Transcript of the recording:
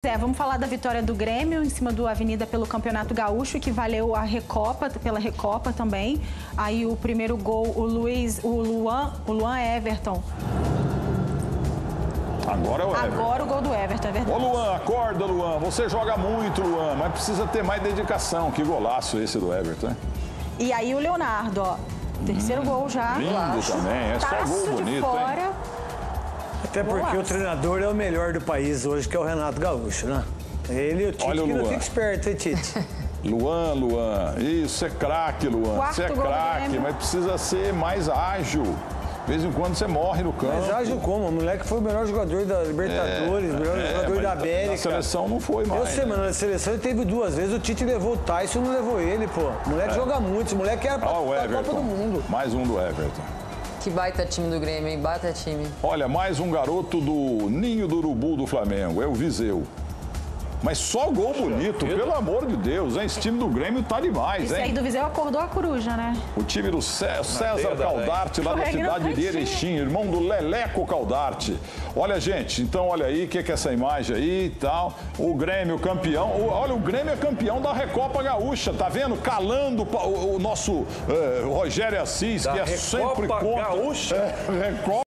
vamos falar da vitória do Grêmio em cima do Avenida pelo Campeonato Gaúcho, que valeu a Recopa, pela Recopa também. Aí o primeiro gol, o Luan Everton. Agora é o Everton. Agora o gol do Everton, é verdade. Ô Luan, acorda, Luan. Você joga muito, Luan, mas precisa ter mais dedicação. Que golaço esse do Everton, hein? E aí o Leonardo, ó. Terceiro gol já. Lindo também, é só gol bonito, fora. hein? Até porque o treinador é o melhor do país hoje, que é o Renato Gaúcho, né? Ele e o Tite, Olha o que não Luan. fica esperto, hein, Tite? Luan, isso é craque, Luan. Quarto Você é gol do craque, Grêmio. mas precisa ser mais ágil. De vez em quando você morre no campo. Mas ágil como? O moleque foi o melhor jogador da Libertadores, o melhor jogador da América. Na seleção não foi mais. Eu sei, mano, na seleção ele teve 2 vezes, o Tite levou o Tyson, não levou ele, pô. O moleque joga muito, esse moleque era pra Olha o disputar a Copa do Everton. Mundo. Mais um do Everton. Que baita time do Grêmio, hein? Baita time. Olha, mais um garoto do Ninho do Urubu do Flamengo, é o Viseu. Mas só gol bonito, pelo amor de Deus, hein? Esse time do Grêmio tá demais, Esse aí hein? do Viseu acordou a coruja, né? O time do César Caldarte, lá da Foi cidade de grandinho. Erechim, irmão do Leleco Caldarte. Olha, gente, então olha aí, o que é essa imagem aí e tal. O Grêmio campeão. Olha, o Grêmio é campeão da Recopa Gaúcha, tá vendo? Calando o nosso Rogério Assis, Da que é sempre Recopa contra. Gaúcha? Recopa